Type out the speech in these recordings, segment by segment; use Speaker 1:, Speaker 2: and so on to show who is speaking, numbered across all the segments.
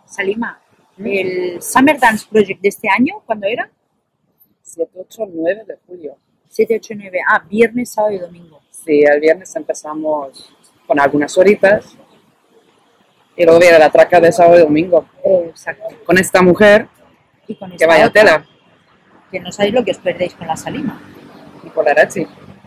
Speaker 1: Salima, el Summer Dance Project de este año, ¿cuándo era?
Speaker 2: 7, 8, 9 de julio.
Speaker 1: 7, 8, 9. Ah, viernes, sábado y domingo.
Speaker 2: Sí, el viernes empezamos con algunas horitas y luego viene la traca de sábado y domingo.
Speaker 1: Exacto.
Speaker 2: Con esta mujer,
Speaker 1: Y con
Speaker 2: que
Speaker 1: esta
Speaker 2: vaya
Speaker 1: otra,
Speaker 2: tela,
Speaker 1: que no sabéis lo que os perdéis con la Salima.
Speaker 2: y con la Arachi.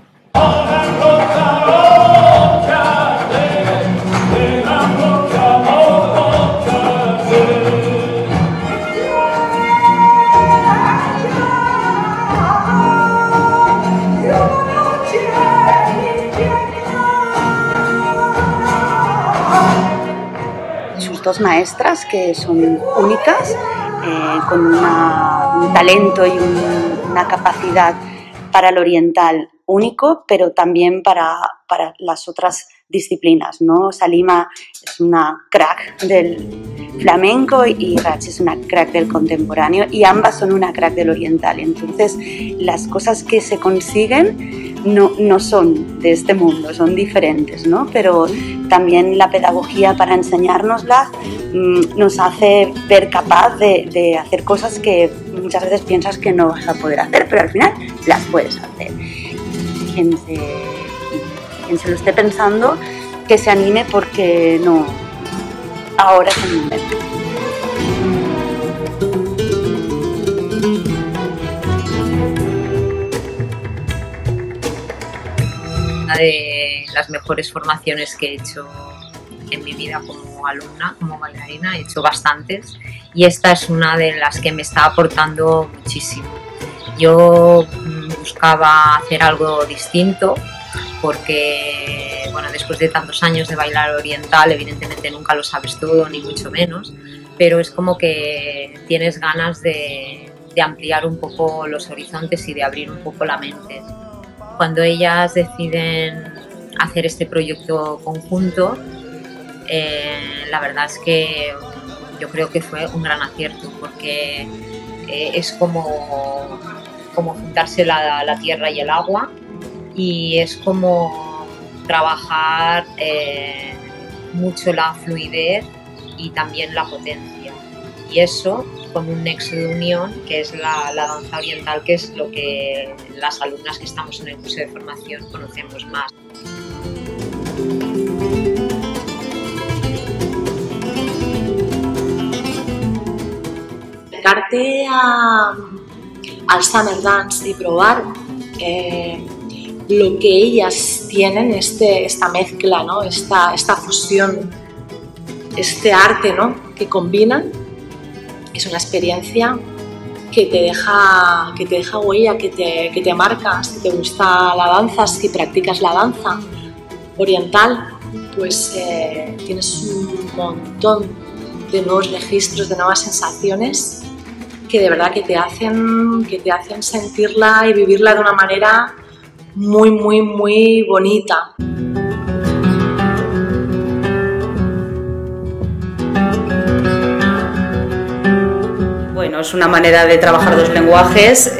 Speaker 3: Sus dos maestras, que son únicas, con un talento y una capacidad para el oriental único, pero también para las otras disciplinas, ¿no? Salima es una crack del flamenco y Rach es una crack del contemporáneo, y ambas son una crack del oriental. Entonces, las cosas que se consiguen no son de este mundo, son diferentes, ¿no? Pero también la pedagogía, para enseñárnoslas, nos hace ver capaz de hacer cosas que muchas veces piensas que no vas a poder hacer, pero al final las puedes hacer. Quien se lo esté pensando, que se anime, porque no, ahora es el momento.
Speaker 4: Una de las mejores formaciones que he hecho en mi vida como alumna, como bailarina. He hecho bastantes y esta es una de las que me está aportando muchísimo. Yo buscaba hacer algo distinto porque, bueno, después de tantos años de bailar oriental, evidentemente nunca lo sabes todo, ni mucho menos, pero es como que tienes ganas de ampliar un poco los horizontes y de abrir un poco la mente. Cuando ellas deciden hacer este proyecto conjunto, la verdad es que yo creo que fue un gran acierto, porque es como juntarse la tierra y el agua, y es como trabajar mucho la fluidez y también la potencia, y eso con un nexo de unión que es la danza oriental, que es lo que las alumnas que estamos en el curso de formación conocemos más.
Speaker 5: Acercarte al Summer Dance y probar lo que ellas tienen, esta mezcla, ¿no? esta fusión, este arte, ¿no? que combinan, es una experiencia que te deja huella, que te marca. Si te gusta la danza, si practicas la danza oriental, pues tienes un montón de nuevos registros, de nuevas sensaciones que de verdad que te hacen sentirla y vivirla de una manera muy, muy, muy bonita.
Speaker 3: Bueno, es una manera de trabajar dos lenguajes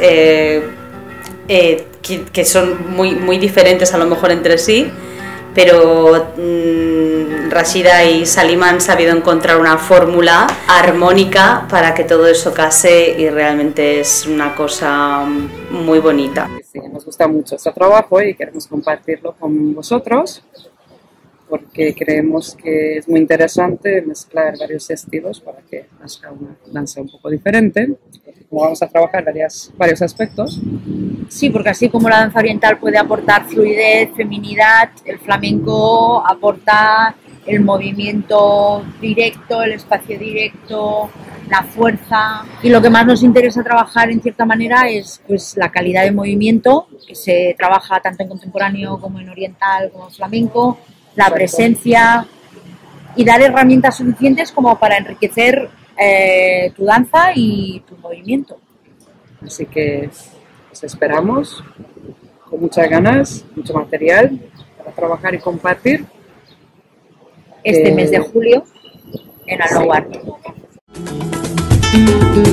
Speaker 3: que son muy diferentes a lo mejor entre sí, pero Rashida y Salima han sabido encontrar una fórmula armónica para que todo eso case, y realmente es una cosa muy bonita.
Speaker 2: Sí, nos gusta mucho este trabajo y queremos compartirlo con vosotros, porque creemos que es muy interesante mezclar varios estilos para que nazca una danza un poco diferente. Como vamos a trabajar varios aspectos.
Speaker 1: Sí, porque así como la danza oriental puede aportar fluidez, feminidad, el flamenco aporta el movimiento directo, el espacio directo, la fuerza. Y lo que más nos interesa trabajar en cierta manera es pues la calidad de movimiento, que se trabaja tanto en contemporáneo como en oriental como en flamenco, la presencia, y dar herramientas suficientes como para enriquecer tu danza y tu movimiento.
Speaker 2: Así que os esperamos con muchas ganas, mucho material para trabajar y compartir.
Speaker 1: Este mes de julio en Allow Art.
Speaker 2: Sí.